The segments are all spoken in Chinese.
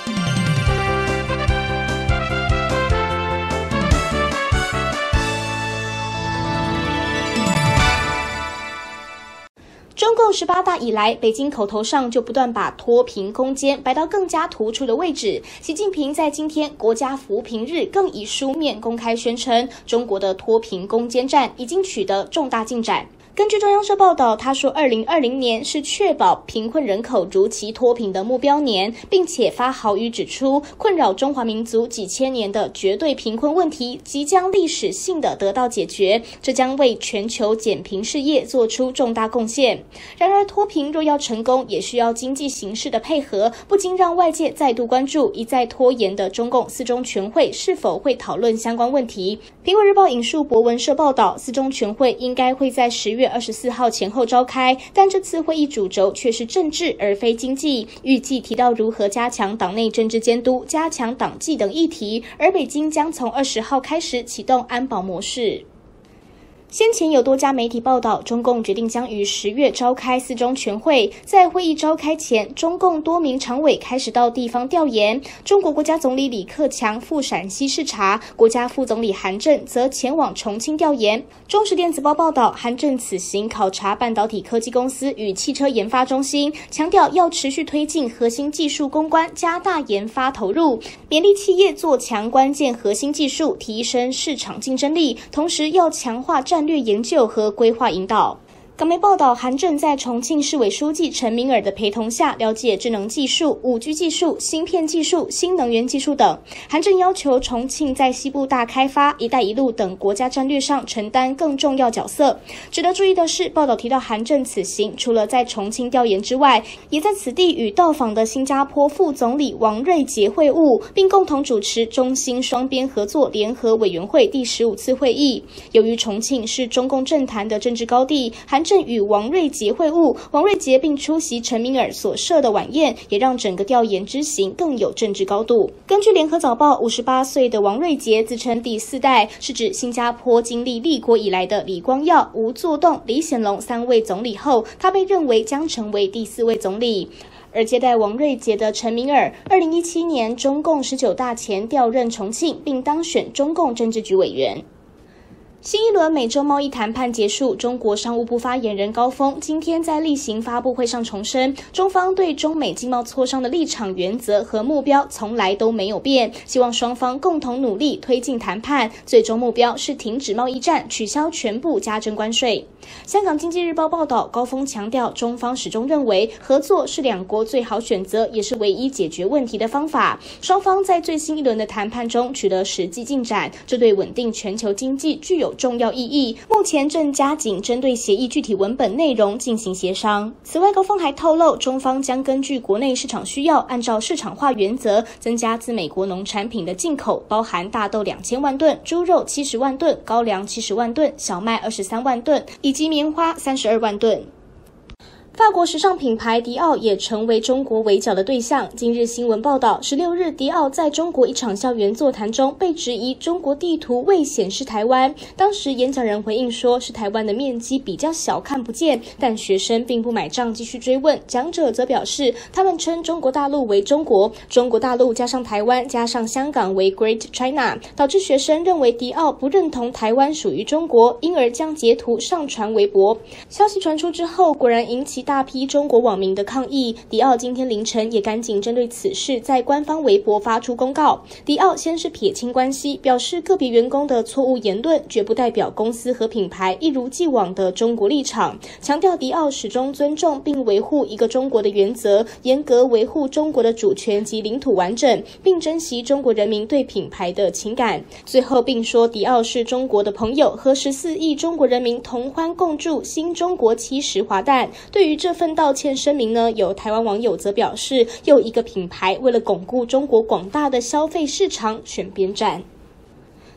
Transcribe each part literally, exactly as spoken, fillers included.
中共十八大以来，北京口头上就不断把脱贫攻坚摆到更加突出的位置。习近平在今天国家扶贫日更以书面公开宣称，中国的脱贫攻坚战已经取得重大进展。根据中央社报道，他说二零二零年是确保贫困人口如期脱贫的目标年，并且发豪语指出，困扰中华民族几千年的绝对贫困问题即将历史性的得到解决，这将为全球减贫事业做出重大贡献。然而，脱贫若要成功，也需要经济形势的配合，不禁让外界再度关注一再拖延的中共四中全会是否会讨论相关问题。苹果日报引述博文社报道，四中全会应该会在十月二十四号前后召开，但这次会议主轴却是政治而非经济，预计提到如何加强党内政治监督、加强党纪等议题，而北京将从二十号开始启动安保模式。先前有多家媒体报道，中共决定将于十月召开四中全会。在会议召开前，中共多名常委开始到地方调研。中国国家总理李克强赴陕西视察，国家副总理韩正则前往重庆调研。中时电子报报道，韩正此行考察半导体科技公司与汽车研发中心，强调要持续推进核心技术攻关，加大研发投入，勉励企业做强关键核心技术，提升市场竞争力，同时要强化战略研究和规划引导。港媒报道，韩正在重庆市委书记陈明尔的陪同下，了解智能技术、五 G 技术、芯片技术、新能源技术等。韩正要求重庆在西部大开发、一带一路等国家战略上承担更重要角色。值得注意的是，报道提到韩正此行除了在重庆调研之外，也在此地与到访的新加坡副总理王瑞杰会晤，并共同主持中新双边合作联合委员会第十五次会议。由于重庆是中共政坛的政治高地，韩正与王瑞杰会晤，王瑞杰并出席陈明尔所设的晚宴，也让整个调研之行更有政治高度。根据联合早报，五十八岁的王瑞杰自称第四代，是指新加坡经历立国以来的李光耀、吴作栋、李显龙三位总理后，他被认为将成为第四位总理。而接待王瑞杰的陈明尔，二零一七年中共十九大前调任重庆，并当选中共政治局委员。新一轮美洲贸易谈判结束，中国商务部发言人高峰今天在例行发布会上重申，中方对中美经贸磋商的立场、原则和目标从来都没有变，希望双方共同努力推进谈判，最终目标是停止贸易战，取消全部加征关税。香港经济日报报道，高峰强调，中方始终认为合作是两国最好选择，也是唯一解决问题的方法。双方在最新一轮的谈判中取得实际进展，这对稳定全球经济具有重要意义。目前正加紧针对协议具体文本内容进行协商。此外，高峰还透露，中方将根据国内市场需要，按照市场化原则，增加自美国农产品的进口，包含大豆两千万吨、猪肉七十万吨、高粱七十万吨、小麦二十三万吨，以及棉花三十二万吨。法国时尚品牌迪奥也成为中国围剿的对象。今日新闻报道，十六日迪奥在中国一场校园座谈中被质疑中国地图未显示台湾。当时演讲人回应说，是台湾的面积比较小，看不见，但学生并不买账，继续追问。讲者则表示，他们称中国大陆为中国，中国大陆加上台湾加上香港为 Great China， 导致学生认为迪奥不认同台湾属于中国，因而将截图上传微博。消息传出之后，果然引起大批中国网民的抗议，迪奥今天凌晨也赶紧针对此事在官方微博发出公告。迪奥先是撇清关系，表示个别员工的错误言论绝不代表公司和品牌一如既往的中国立场，强调迪奥始终尊重并维护一个中国的原则，严格维护中国的主权及领土完整，并珍惜中国人民对品牌的情感。最后并说，迪奥是中国的朋友，和十四亿中国人民同欢共筑新中国七十华诞。对于这份道歉声明呢，有台湾网友则表示，又一个品牌为了巩固中国广大的消费市场选边站。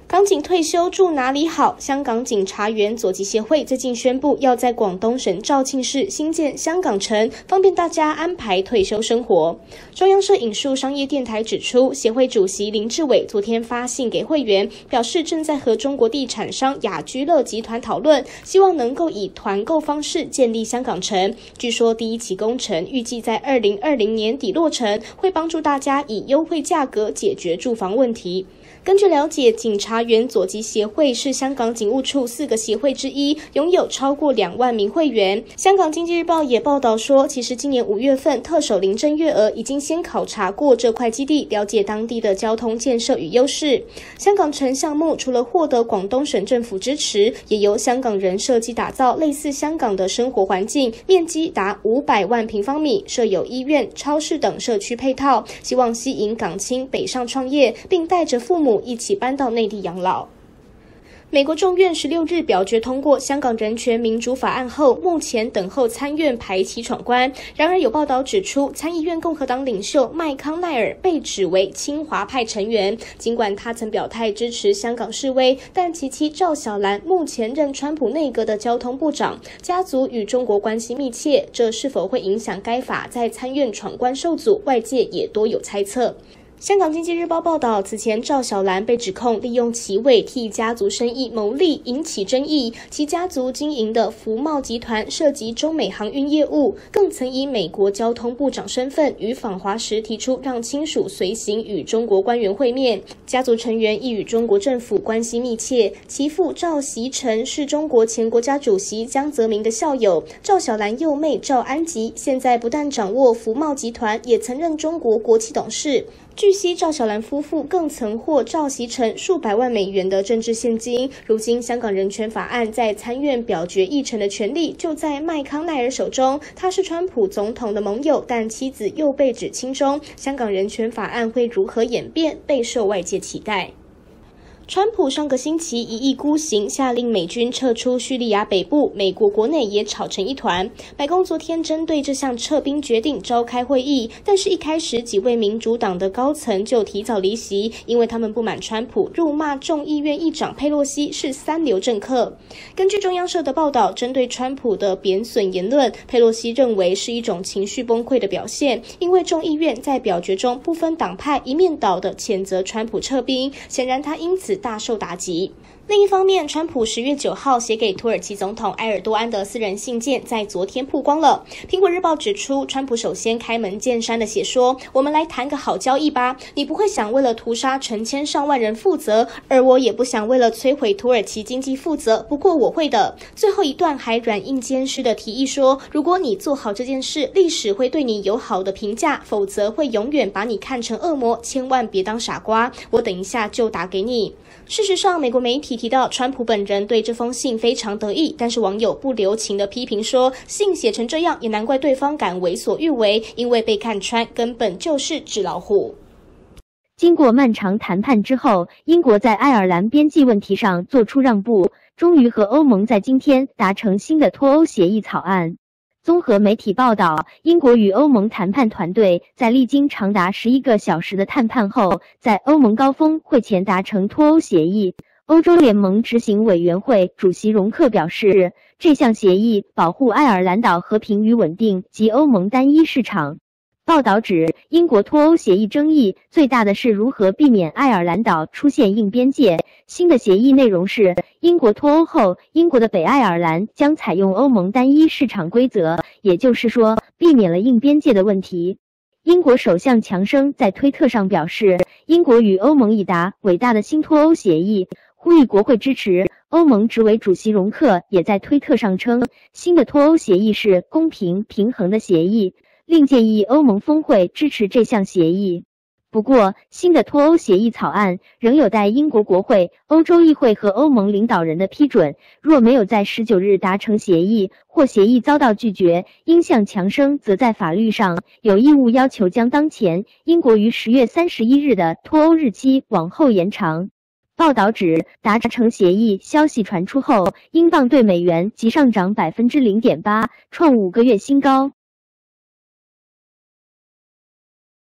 港警退休住哪里好？香港警察员佐级协会最近宣布，要在广东省肇庆市新建香港城，方便大家安排退休生活。中央社引述商业电台指出，协会主席林志伟昨天发信给会员，表示正在和中国地产商雅居乐集团讨论，希望能够以团购方式建立香港城。据说第一期工程预计在二零二零年底落成，会帮助大家以优惠价格解决住房问题。根据了解，警察员佐级协会是香港警务处四个协会之一，拥有超过两万名会员。香港经济日报也报道说，其实今年五月份，特首林郑月娥已经先考察过这块基地，了解当地的交通建设与优势。香港城项目除了获得广东省政府支持，也由香港人设计打造类似香港的生活环境，面积达五百万平方米，设有医院、超市等社区配套，希望吸引港青北上创业，并带着父母一起搬到内地养老。美国众院十六日表决通过香港人权民主法案后，目前等候参院排期闯关。然而有报道指出，参议院共和党领袖麦康奈尔被指为亲华派成员，尽管他曾表态支持香港示威，但其妻赵小兰目前任川普内阁的交通部长，家族与中国关系密切，这是否会影响该法在参院闯关受阻，外界也多有猜测。香港经济日报报道，此前赵小兰被指控利用其位替家族生意牟利，引起争议。其家族经营的福茂集团涉及中美航运业务，更曾以美国交通部长身份与访华时提出让亲属随行与中国官员会面。家族成员亦与中国政府关系密切，其父赵锡成是中国前国家主席江泽民的校友，赵小兰幼妹赵安吉现在不但掌握福茂集团，也曾任中国国企董事。据悉，赵小兰夫妇更曾获赵锡成数百万美元的政治现金。如今，香港人权法案在参院表决议程的权利就在麦康奈尔手中。他是川普总统的盟友，但妻子又被指亲中。香港人权法案会如何演变，备受外界期待。川普上个星期一意孤行，下令美军撤出叙利亚北部，美国国内也吵成一团。白宫昨天针对这项撤兵决定召开会议，但是一开始几位民主党的高层就提早离席，因为他们不满川普辱骂众议院议长佩洛西是三流政客。根据中央社的报道，针对川普的贬损言论，佩洛西认为是一种情绪崩溃的表现，因为众议院在表决中不分党派一面倒的谴责川普撤兵，显然他因此大受打击。另一方面，川普十月九号写给土耳其总统埃尔多安的私人信件在昨天曝光了。苹果日报指出，川普首先开门见山的写说，我们来谈个好交易吧，你不会想为了屠杀成千上万人负责，而我也不想为了摧毁土耳其经济负责，不过我会的。最后一段还软硬兼施的提议说，如果你做好这件事，历史会对你有好的评价，否则会永远把你看成恶魔，千万别当傻瓜，我等一下就打给你。事实上，美国媒体提到川普本人对这封信非常得意，但是网友不留情的批评说，信写成这样也难怪对方敢为所欲为，因为被看穿根本就是纸老虎。 经过漫长谈判之后，英国在爱尔兰边际问题上做出让步，终于和欧盟在今天达成新的脱欧协议草案。综合媒体报道，英国与欧盟谈判团队在历经长达十一个小时的谈判后，在欧盟高峰会前达成脱欧协议。欧洲联盟执行委员会主席容克表示，这项协议保护爱尔兰岛和平与稳定及欧盟单一市场。报道指，英国脱欧协议争议最大的是如何避免爱尔兰岛出现硬边界。新的协议内容是，英国脱欧后，英国的北爱尔兰将采用欧盟单一市场规则，也就是说，避免了硬边界的问题。英国首相强生在推特上表示，英国与欧盟已达伟大的新脱欧协议，呼吁国会支持。欧盟执委主席容克也在推特上称，新的脱欧协议是公平平衡的协议，另建议欧盟峰会支持这项协议。不过，新的脱欧协议草案仍有待英国国会、欧洲议会和欧盟领导人的批准。若没有在十九日达成协议，或协议遭到拒绝，英向强生则在法律上有义务要求将当前英国于十月三十一日的脱欧日期往后延长。报道指，达成协议消息传出后，英镑对美元即上涨 百分之零点八， 创五个月新高。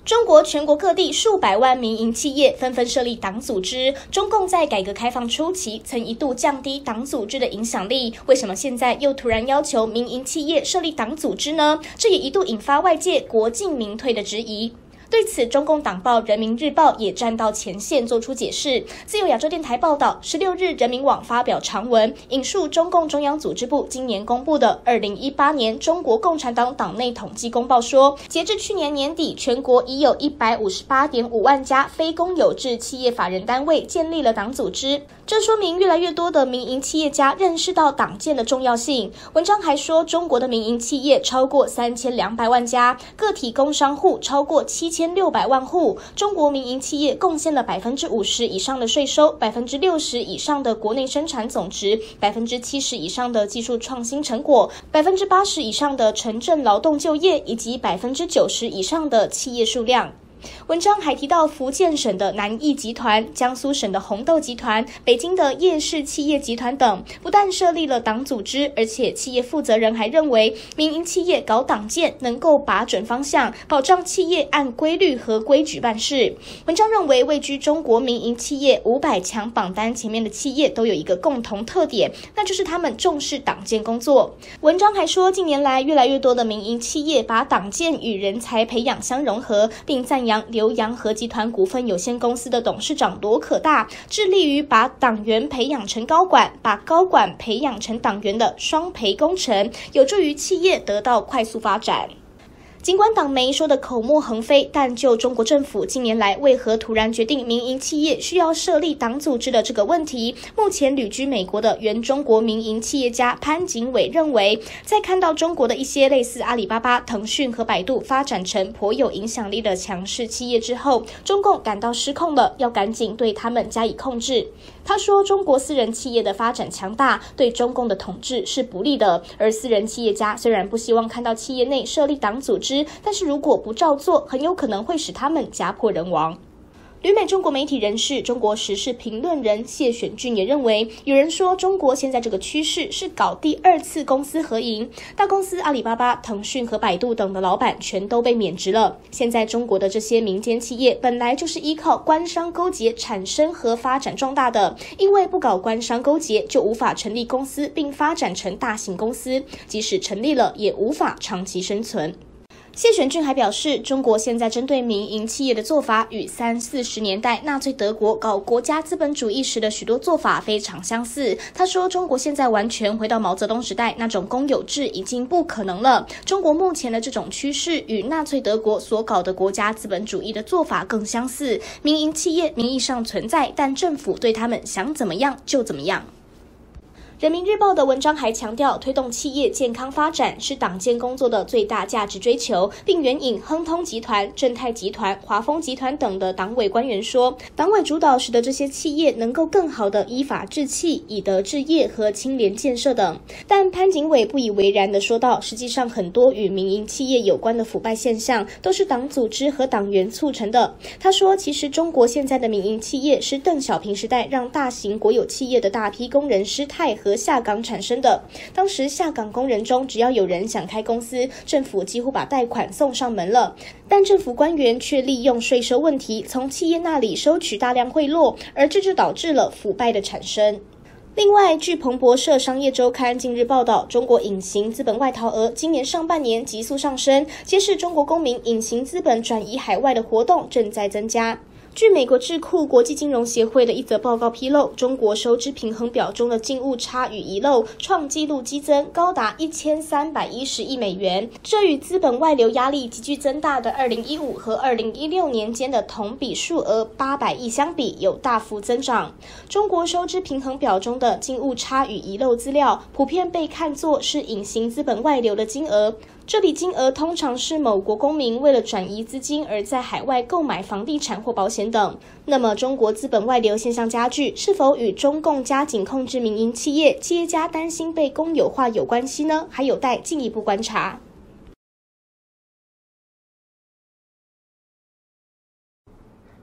中国全国各地数百万民营企业纷纷设立党组织。中共在改革开放初期曾一度降低党组织的影响力，为什么现在又突然要求民营企业设立党组织呢？这也一度引发外界国进民退的质疑。对此，中共党报《人民日报》也站到前线做出解释。自由亚洲电台报道，十六日人民网发表长文，引述中共中央组织部今年公布的《二零一八年中国共产党党内统计公报》说，截至去年年底，全国已有一百五十八点五万家非公有制企业法人单位建立了党组织。这说明越来越多的民营企业家认识到党建的重要性。文章还说，中国的民营企业超过三千两百万家，个体工商户超过七千六百万户。中国民营企业贡献了百分之五十以上的税收，百分之六十以上的国内生产总值，百分之七十以上的技术创新成果，百分之八十以上的城镇劳动就业，以及百分之九十以上的企业数量。文章还提到，福建省的南益集团、江苏省的红豆集团、北京的叶氏企业集团等，不但设立了党组织，而且企业负责人还认为，民营企业搞党建能够把准方向，保障企业按规律和规矩办事。文章认为，位居中国民营企业五百强榜单前面的企业都有一个共同特点，那就是他们重视党建工作。文章还说，近年来越来越多的民营企业把党建与人才培养相融合，并赞扬浏阳河集团股份有限公司的董事长罗可大致力于把党员培养成高管，把高管培养成党员的双培工程，有助于企业得到快速发展。尽管党媒说的口沫横飞，但就中国政府近年来为何突然决定民营企业需要设立党组织的这个问题，目前旅居美国的原中国民营企业家潘景伟认为，在看到中国的一些类似阿里巴巴、腾讯和百度发展成颇有影响力的强势企业之后，中共感到失控了，要赶紧对他们加以控制。他说，中国私人企业的发展强大，对中共的统治是不利的，而私人企业家虽然不希望看到企业内设立党组织，但是如果不照做，很有可能会使他们家破人亡。旅美中国媒体人士、中国时事评论人谢选俊也认为，有人说中国现在这个趋势是搞第二次公司合营，大公司阿里巴巴、腾讯和百度等的老板全都被免职了。现在中国的这些民间企业本来就是依靠官商勾结产生和发展壮大的，因为不搞官商勾结，就无法成立公司并发展成大型公司，即使成立了，也无法长期生存。谢选俊还表示，中国现在针对民营企业的做法与三四十年代纳粹德国搞国家资本主义时的许多做法非常相似。他说，中国现在完全回到毛泽东时代那种公有制已经不可能了。中国目前的这种趋势与纳粹德国所搞的国家资本主义的做法更相似。民营企业名义上存在，但政府对他们想怎么样就怎么样。人民日报的文章还强调，推动企业健康发展是党建工作的最大价值追求，并援引亨通集团、正泰集团、华丰集团等的党委官员说，党委主导使得这些企业能够更好地依法治企、以德治业和清廉建设等。但潘景伟不以为然地说道，实际上很多与民营企业有关的腐败现象都是党组织和党员促成的。他说，其实中国现在的民营企业是邓小平时代让大型国有企业的大批工人失态和下岗产生的。当时下岗工人中，只要有人想开公司，政府几乎把贷款送上门了，但政府官员却利用税收问题从企业那里收取大量贿赂，而这就导致了腐败的产生。另外，据彭博社商业周刊近日报道，中国隐形资本外逃额今年上半年急速上升，揭示中国公民隐形资本转移海外的活动正在增加。据美国智库国际金融协会的一则报告披露，中国收支平衡表中的净误差与遗漏创纪录激增，高达一千三百一十亿美元。这与资本外流压力急剧增大的二零一五和二零一六年间的同比数额八百亿相比，有大幅增长。中国收支平衡表中的净误差与遗漏资料，普遍被看作是隐形资本外流的金额。这笔金额通常是某国公民为了转移资金而在海外购买房地产或保险等。那么，中国资本外流现象加剧，是否与中共加紧控制民营企业、企业家担心被公有化有关系呢？还有待进一步观察。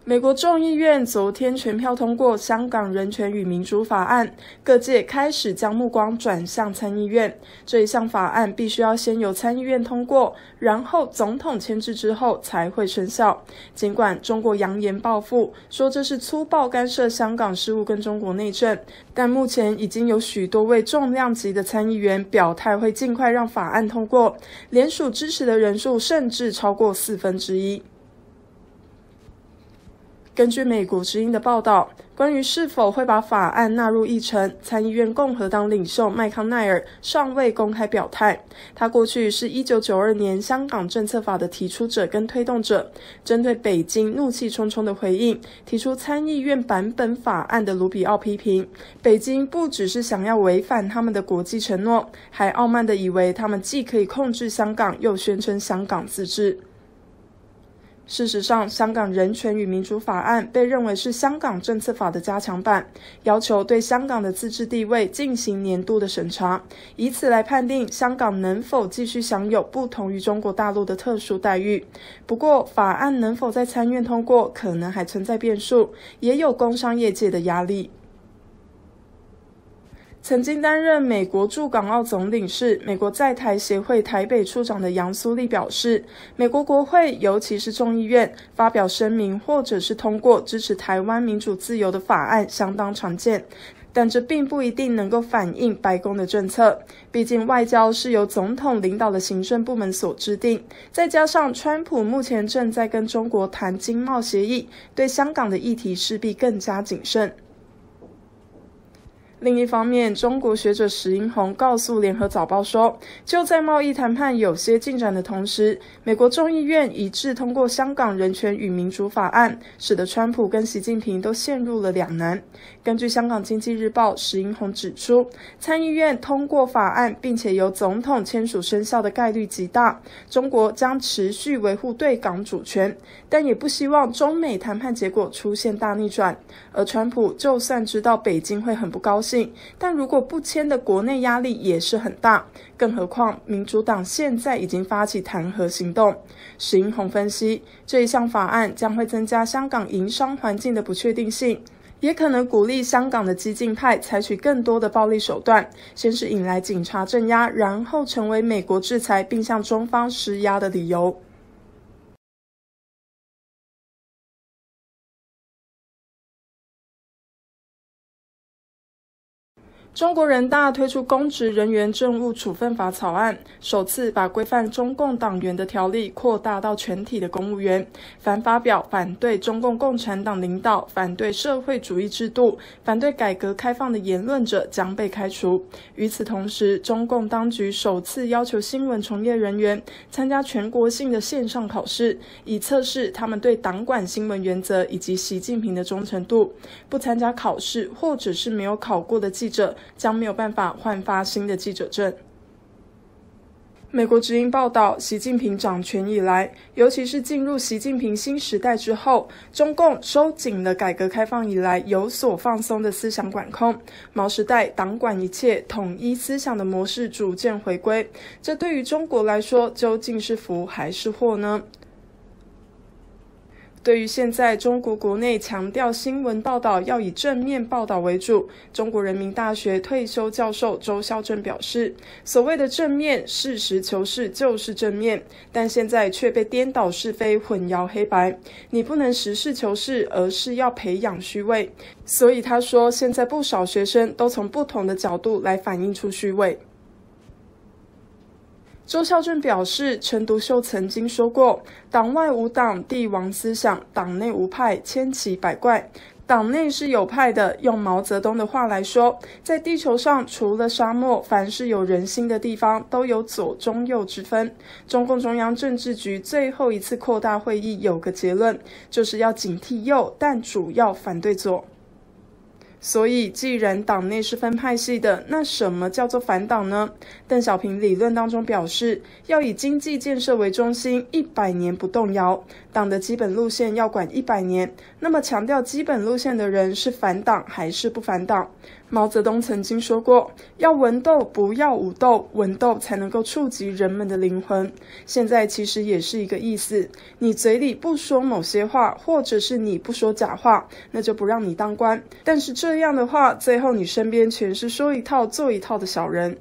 美国众议院昨天全票通过《香港人权与民主法案》，各界开始将目光转向参议院。这一项法案必须要先由参议院通过，然后总统签字之后才会生效。尽管中国扬言报复，说这是粗暴干涉香港事务跟中国内政，但目前已经有许多位重量级的参议员表态会尽快让法案通过，联署支持的人数甚至超过四分之一。根据美国之音的报道，关于是否会把法案纳入议程，参议院共和党领袖麦康奈尔尚未公开表态。他过去是一九九二年香港政策法的提出者跟推动者，针对北京怒气冲冲的回应，提出参议院版本法案的卢比奥批评，北京不只是想要违反他们的国际承诺，还傲慢地以为他们既可以控制香港，又宣称香港自治。事实上，香港人权与民主法案被认为是香港政策法的加强版，要求对香港的自治地位进行年度的审查，以此来判定香港能否继续享有不同于中国大陆的特殊待遇。不过，法案能否在参院通过，可能还存在变数，也有工商业界的压力。曾经担任美国驻港澳总领事、美国在台协会台北处长的杨苏丽表示，美国国会尤其是众议院发表声明或者是通过支持台湾民主自由的法案相当常见，但这并不一定能够反映白宫的政策，毕竟外交是由总统领导的行政部门所制定，再加上川普目前正在跟中国谈经贸协议，对香港的议题势必更加谨慎。另一方面，中国学者石英红告诉联合早报说，就在贸易谈判有些进展的同时，美国众议院一致通过香港人权与民主法案，使得川普跟习近平都陷入了两难。根据香港经济日报，石英红指出，参议院通过法案并且由总统签署生效的概率极大，中国将持续维护对港主权，但也不希望中美谈判结果出现大逆转。而川普就算知道北京会很不高兴，但如果不签的国内压力也是很大，更何况民主党现在已经发起弹劾行动。石英红分析，这一项法案将会增加香港营商环境的不确定性，也可能鼓励香港的激进派采取更多的暴力手段，先是引来警察镇压，然后成为美国制裁并向中方施压的理由。中国人大推出公职人员政务处分法草案，首次把规范中共党员的条例扩大到全体的公务员。凡发表反对中共共产党领导、反对社会主义制度、反对改革开放的言论者将被开除。与此同时，中共当局首次要求新闻从业人员参加全国性的线上考试，以测试他们对党管新闻原则以及习近平的忠诚度。不参加考试或者是没有考过的记者将没有办法换发新的记者证。美国之音报道，习近平掌权以来，尤其是进入习近平新时代之后，中共收紧了改革开放以来有所放松的思想管控，毛时代党管一切、统一思想的模式逐渐回归。这对于中国来说，究竟是福还是祸呢？对于现在中国国内强调新闻报道要以正面报道为主，中国人民大学退休教授周孝正表示，所谓的正面，实事求是就是正面，但现在却被颠倒是非、混淆黑白。你不能实事求是，而是要培养虚伪。所以他说，现在不少学生都从不同的角度来反映出虚伪。周孝正表示，陈独秀曾经说过，党外无党，帝王思想，党内无派，千奇百怪。党内是有派的，用毛泽东的话来说，在地球上除了沙漠，凡是有人心的地方都有左中右之分。中共中央政治局最后一次扩大会议有个结论，就是要警惕右，但主要反对左。 所以，既然党内是分派系的，那什么叫做反党呢？邓小平理论当中表示，要以经济建设为中心，一百年不动摇。党的基本路线要管一百年。那么，强调基本路线的人是反党还是不反党？毛泽东曾经说过，要文斗，不要武斗，文斗才能够触及人们的灵魂。现在其实也是一个意思，你嘴里不说某些话，或者是你不说假话，那就不让你当官。但是这样的话，最后你身边全是说一套做一套的小人。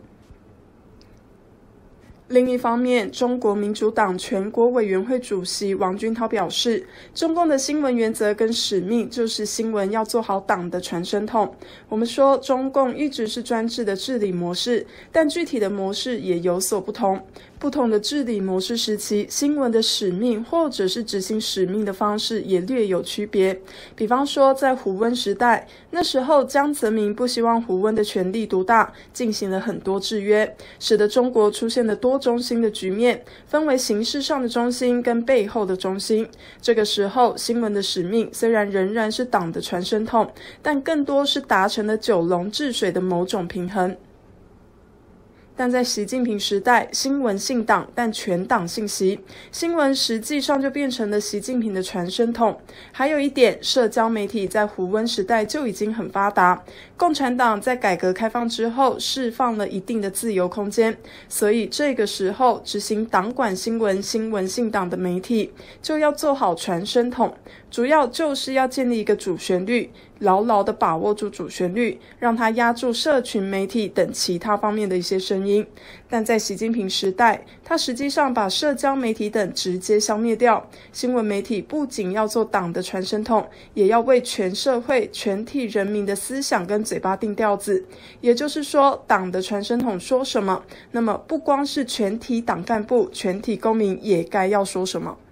另一方面，中国民主党全国委员会主席王军涛表示，中共的新闻原则跟使命就是新闻要做好党的传声筒。我们说中共一直是专制的治理模式，但具体的模式也有所不同。不同的治理模式时期，新闻的使命或者是执行使命的方式也略有区别。比方说，在胡温时代，那时候江泽民不希望胡温的权力独大，进行了很多制约，使得中国出现了多中心的局面，分为形式上的中心跟背后的中心。这个时候，新闻的使命虽然仍然是党的传声筒，但更多是达成了九龙治水的某种平衡。但在习近平时代，新闻姓党，但全党姓习，新闻实际上就变成了习近平的传声筒。还有一点，社交媒体在胡温时代就已经很发达，共产党在改革开放之后释放了一定的自由空间，所以这个时候执行党管新闻、新闻姓党的媒体就要做好传声筒，主要就是要建立一个主旋律，牢牢地把握住主旋律，让它压住社群媒体等其他方面的一些声音。但在习近平时代，他实际上把社交媒体等直接消灭掉。新闻媒体不仅要做党的传声筒，也要为全社会、全体人民的思想跟嘴巴定调子。也就是说，党的传声筒说什么，那么不光是全体党干部、全体公民也该要说什么。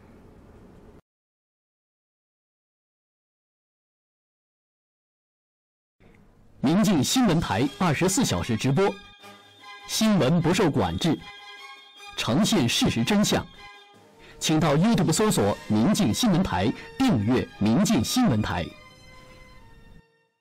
明镜新闻台二十四小时直播，新闻不受管制，呈现事实真相。请到 YouTube 搜索“明镜新闻台”，订阅“明镜新闻台”。